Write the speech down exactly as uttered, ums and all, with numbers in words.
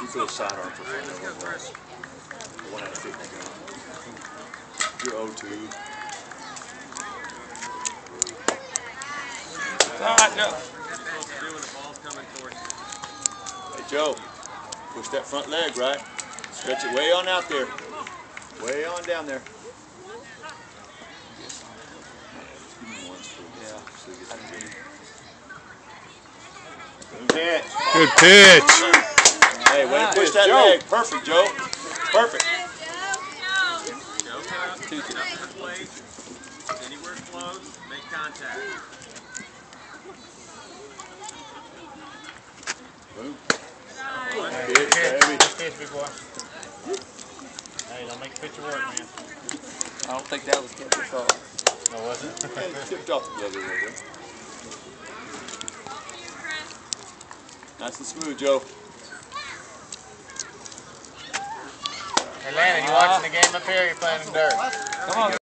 throw a sidearm for fun. One out of fifty. You're oh two. All right, Joe. Hey, Joe. Push that front leg, right? Stretch it way on out there. Way on down there. Yeah. Good pitch. Hey, way to push that leg. Perfect, Joe. Perfect. Joe, come out, get up to the plate. Anywhere close, make contact. Boom. Hey, Pitch, baby. pitch, big boy. Hey, don't make the pitcher work, man. I don't think that was catcher fault. No, was it? And tipped off the glove a little bit. Nice and smooth, Joe. Hey, Landon, you watching the game up here or you playing in dirt? Come on.